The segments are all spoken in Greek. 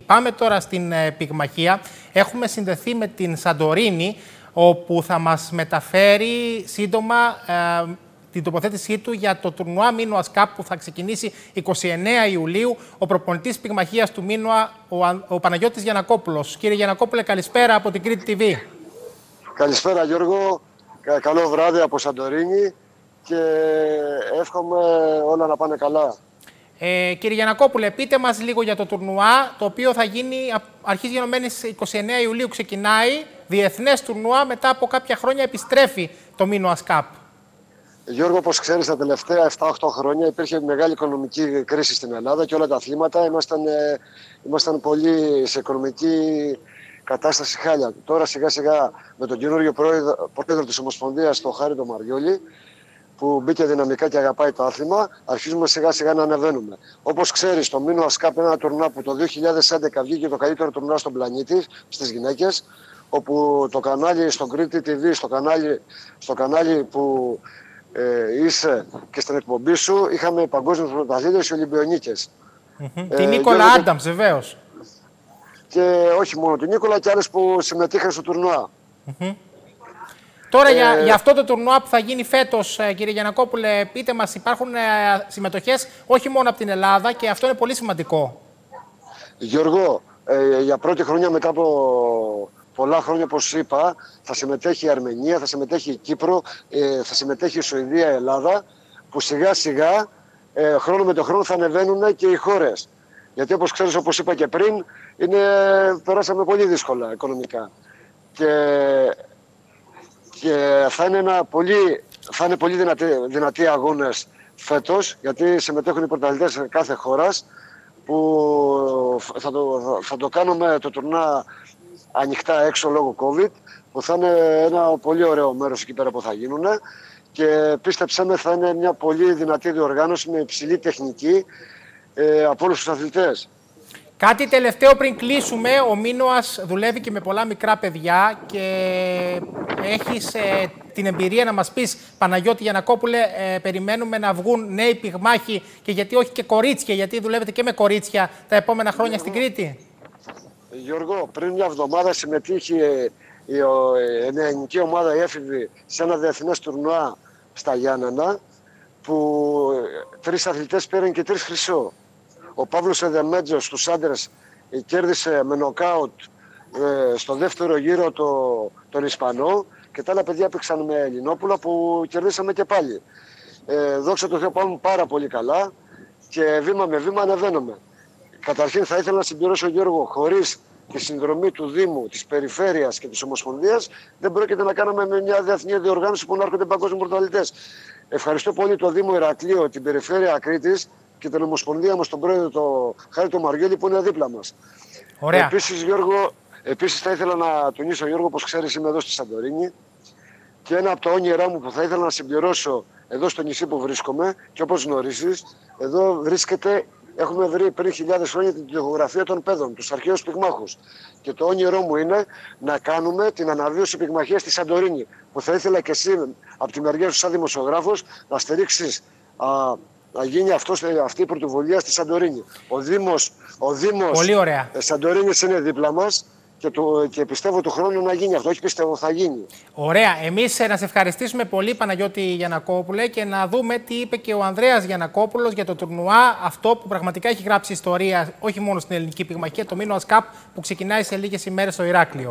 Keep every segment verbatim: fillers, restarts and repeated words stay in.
Πάμε τώρα στην ε, πυγμαχία. Έχουμε συνδεθεί με την Σαντορίνη, όπου θα μας μεταφέρει σύντομα ε, την τοποθέτησή του για το τουρνουά Minoas Cup που θα ξεκινήσει εικοστή ενάτη Ιουλίου. Ο προπονητής πυγμαχίας του Minoa, ο, ο Παναγιώτης Γιαννακόπουλος. Κύριε Γιαννακόπουλε, καλησπέρα από την Κρήτη τι βι. Καλησπέρα Γιώργο, καλό βράδυ από Σαντορίνη και εύχομαι όλα να πάνε καλά. Ε, κύριε Γιαννακόπουλε, πείτε μας λίγο για το τουρνουά, το οποίο θα γίνει αρχής γενομένης εικοστή ενάτη Ιουλίου, ξεκινάει διεθνές τουρνουά, μετά από κάποια χρόνια επιστρέφει το Minoas Cup. Γιώργο, όπως ξέρεις, τα τελευταία επτά οκτώ χρόνια υπήρχε μεγάλη οικονομική κρίση στην Ελλάδα και όλα τα αθλήματα ήμασταν, ε, ήμασταν πολύ σε οικονομική κατάσταση χάλια. Τώρα σιγά σιγά με τον καινούριο πρόεδρο, πρόεδρο της Ομοσπονδίας, τον Χάρη τον Μαριόλη, που μπήκε δυναμικά και αγαπάει το άθλημα, αρχίζουμε σιγά σιγά να ανεβαίνουμε. Όπως ξέρεις, το Minoas Cup είναι ένα τουρνουά που το δύο χιλιάδες έντεκα βγήκε το καλύτερο τουρνουά στον πλανήτη στις γυναίκες, όπου το κανάλι στο Κρήτη τι βι, στο κανάλι, στο κανάλι που ε, είσαι και στην εκπομπή σου, είχαμε παγκόσμιους πρωταθλητές και Ολυμπιονίκες. Mm-hmm. Ε, την Νίκολα Άνταμς, βεβαίως. Και όχι μόνο την Νίκολα, και άλλες που συμμετείχαν στο τουρνουά. Mm-hmm. Τώρα, ε... για, για αυτό το τουρνουά που θα γίνει φέτος, κύριε Γιαννακόπουλε, πείτε μας, υπάρχουν ε, συμμετοχές όχι μόνο από την Ελλάδα και αυτό είναι πολύ σημαντικό. Γιώργο, ε, για πρώτη χρονιά μετά από πολλά χρόνια, όπως είπα, θα συμμετέχει η Αρμενία, θα συμμετέχει η Κύπρο, ε, θα συμμετέχει η Σουηδία, η Ελλάδα, που σιγά σιγά, ε, χρόνο με το χρόνο θα ανεβαίνουν και οι χώρες. Γιατί όπως ξέρεις, όπως είπα και πριν, είναι, περάσαμε πολύ δύσκολα οικονομικά. Και, και θα είναι, ένα πολύ, θα είναι πολύ δυνατοί, δυνατοί αγώνες φέτος, γιατί συμμετέχουν οι πρωταθλητές κάθε χώρας, που θα το, θα το κάνουμε το τουρνά ανοιχτά έξω λόγω COVID, που θα είναι ένα πολύ ωραίο μέρος εκεί πέρα που θα γίνουν. Και πίστεψέ με, θα είναι μια πολύ δυνατή διοργάνωση με υψηλή τεχνική ε, από όλους τους αθλητές. Κάτι τελευταίο πριν κλείσουμε, ο Minoas δουλεύει και με πολλά μικρά παιδιά και έχεις ε, την εμπειρία να μας πεις, Παναγιώτη Γιαννακόπουλε, ε, περιμένουμε να βγουν νέοι πυγμάχοι και γιατί όχι και κορίτσια, γιατί δουλεύετε και με κορίτσια τα επόμενα χρόνια στην Κρήτη. Γιώργο, πριν μια εβδομάδα συμμετείχε η, η νεανική ομάδα η έφηβη σε ένα διεθνές τουρνουά στα Γιάννενα, που τρεις αθλητές πήραν και τρεις χρυσό. Ο Παύλος Εδεμέτζος στους άντρες κέρδισε με νοκάουτ ε, στο δεύτερο γύρο το, τον Ισπανό, και τα άλλα παιδιά παίξαν με Ελληνόπουλα που κερδίσαμε και πάλι. Ε, δόξα τω Θεώ, πάμε πάρα πολύ καλά και βήμα με βήμα ανεβαίνουμε. Καταρχήν θα ήθελα να συμπληρώσω, Γιώργο, χωρίς τη συνδρομή του Δήμου, της Περιφέρειας και της Ομοσπονδίας δεν πρόκειται να κάνουμε με μια διεθνή διοργάνωση που να έρχονται παγκόσμιοι πρωταθλητές. Ευχαριστώ πολύ το Δήμο Ηρακλείο, την Περιφέρεια Κρήτης και την Ομοσπονδία μας, τον πρόεδρο το Χάρη τον Μαριόλη, που είναι δίπλα μας. Ωραία. Επίσης, Γιώργο, επίσης θα ήθελα να τονίσω, Γιώργο, όπως ξέρεις, είμαι εδώ στη Σαντορίνη και ένα από τα όνειρά μου που θα ήθελα να συμπληρώσω εδώ στο νησί που βρίσκομαι, και όπως γνωρίζεις, εδώ βρίσκεται, έχουμε βρει πριν χιλιάδες χρόνια την τοιχογραφία των παιδών, τους αρχαίους πυγμάχους. Και το όνειρό μου είναι να κάνουμε την αναβίωση πυγμαχίας στη Σαντορίνη, που θα ήθελα και εσύ από τη μεριά σου σαν δημοσιογράφος να στηρίξεις α, να γίνει αυτός, αυτή η πρωτοβουλία στη Σαντορίνη. Ο Δήμος, ο Δήμος Σαντορίνης είναι δίπλα μας και, το, και πιστεύω του χρόνου να γίνει αυτό. Όχι πιστεύω, θα γίνει. Ωραία. Εμείς να σε ευχαριστήσουμε πολύ, Παναγιώτη Γιαννακόπουλε, και να δούμε τι είπε και ο Ανδρέας Γιαννακόπουλος για το τουρνουά αυτό που πραγματικά έχει γράψει ιστορία, όχι μόνο στην ελληνική πυγμαχία, το Minoas Cup που ξεκινάει σε λίγες ημέρες στο Ηράκλειο.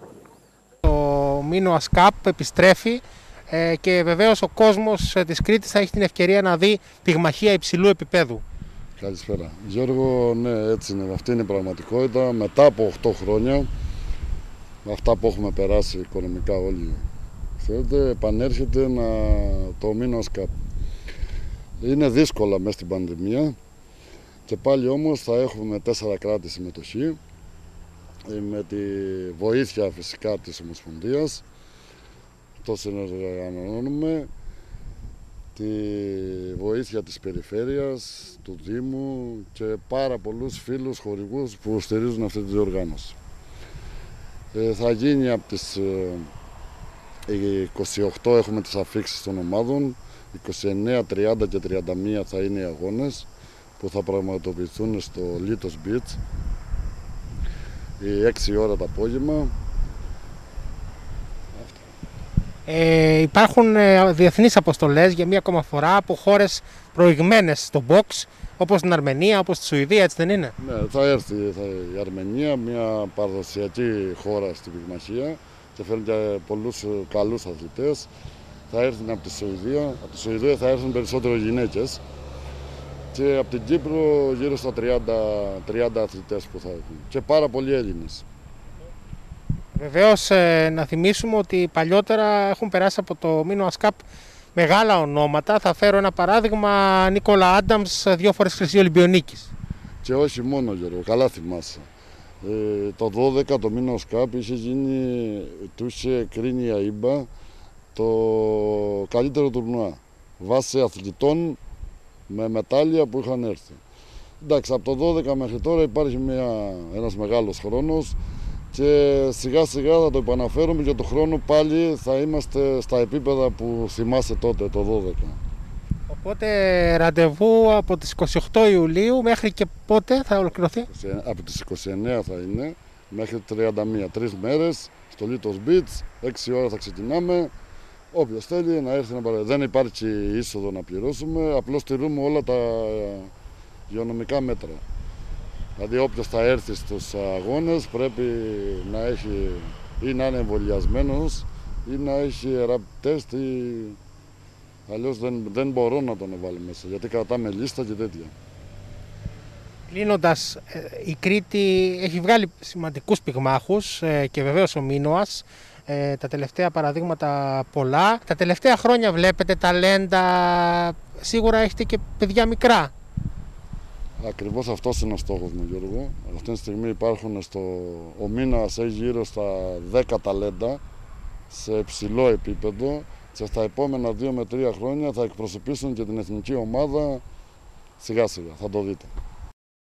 Το Minoas Cup επιστρέφει ε, και βεβαίως ο κόσμος της Κρήτης θα έχει την ευκαιρία να δει πυγμαχία υψηλού επίπεδου. Καλησπέρα. Γιώργο, ναι, έτσι είναι. Αυτή είναι η πραγματικότητα. Μετά από οκτώ χρόνια, με αυτά που έχουμε περάσει οικονομικά όλοι, ξέρετε, επανέρχεται να... το Minoas Cup. Είναι δύσκολα μέσα στην πανδημία και πάλι όμως θα έχουμε τέσσερα κράτη συμμετοχή, με τη βοήθεια φυσικά της Ομοσπονδίας. Το συνεργανώνουμε, τη βοήθεια της Περιφέρειας, του Δήμου και πάρα πολλούς φίλους χορηγούς που στηρίζουν αυτή τη διοργάνωση. Ε, θα γίνει από τις ε, είκοσι οκτώ έχουμε τις αφίξεις των ομάδων, είκοσι εννέα, τριάντα και τριάντα μία θα είναι οι αγώνες που θα πραγματοποιηθούν στο Λίτος Beach. ή έξι ώρα το απόγευμα. Ε, υπάρχουν ε, διεθνείς αποστολές για μία ακόμα φορά από χώρες προηγμένες στο box, όπως την Αρμενία, όπως τη Σουηδία, έτσι δεν είναι? Ναι, θα έρθει θα, η Αρμενία, μια παραδοσιακή χώρα στην πυγμαχία και φέρνει και πολλούς καλούς αθλητές. Θα έρθουν από τη Σουηδία, από τη Σουηδία θα έρθουν περισσότερο γυναίκες και από την Κύπρο γύρω στα τριάντα, τριάντα αθλητές που θα έρθουν και πάρα πολλοί Έλληνες. Βεβαίως, ε, να θυμίσουμε ότι παλιότερα έχουν περάσει από το Minoas Cup μεγάλα ονόματα. Θα φέρω ένα παράδειγμα, Νίκολα Άνταμς, δύο φορές χρυσή Ολυμπιονίκης. Και όχι μόνο, Γιώργο, καλά θυμάσαι. Ε, το δώδεκα το Minoas Cup είχε γίνει, του είχε κρίνει η ΑΕΜΠΑ το καλύτερο τουρνουά βάσει αθλητών με μετάλλια που είχαν έρθει. Εντάξει, από το δώδεκα μέχρι τώρα υπάρχει μια, ένας μεγάλος χρόνος και σιγά σιγά θα το επαναφέρουμε και το χρόνο πάλι θα είμαστε στα επίπεδα που θυμάσαι τότε το δώδεκα. Οπότε ραντεβού από τις είκοσι οκτώ Ιουλίου μέχρι και πότε θα ολοκληρωθεί? Από τις είκοσι εννέα θα είναι μέχρι τριάντα μία, τρεις μέρες στο Litos Beach, έξι ώρα θα ξεκινάμε. Όποιος θέλει να έρθει να παραδει. Δεν υπάρχει είσοδο να πληρώσουμε, απλώς τηρούμε όλα τα υγειονομικά μέτρα. Δηλαδή όποιος θα έρθει στους αγώνες πρέπει να έχει ή να είναι εμβολιασμένος ή να έχει rapid test ή αλλιώς δεν, δεν μπορώ να τον βάλω μέσα γιατί κρατάμε λίστα και τέτοια. Κλείνοντας, η Κρήτη έχει βγάλει σημαντικούς πυγμάχους και βεβαίως ο Minoas. Ε, τα τελευταία παραδείγματα πολλά. Τα τελευταία χρόνια βλέπετε ταλέντα, σίγουρα έχετε και παιδιά μικρά. Ακριβώς αυτός είναι ο στόχος μου, Γιώργο. Αυτή τη στιγμή υπάρχουν στο... Ο Minoas έχει γύρω στα δέκα ταλέντα σε υψηλό επίπεδο και στα επόμενα δύο με τρία χρόνια θα εκπροσωπήσουν και την εθνική ομάδα σιγά σιγά, θα το δείτε.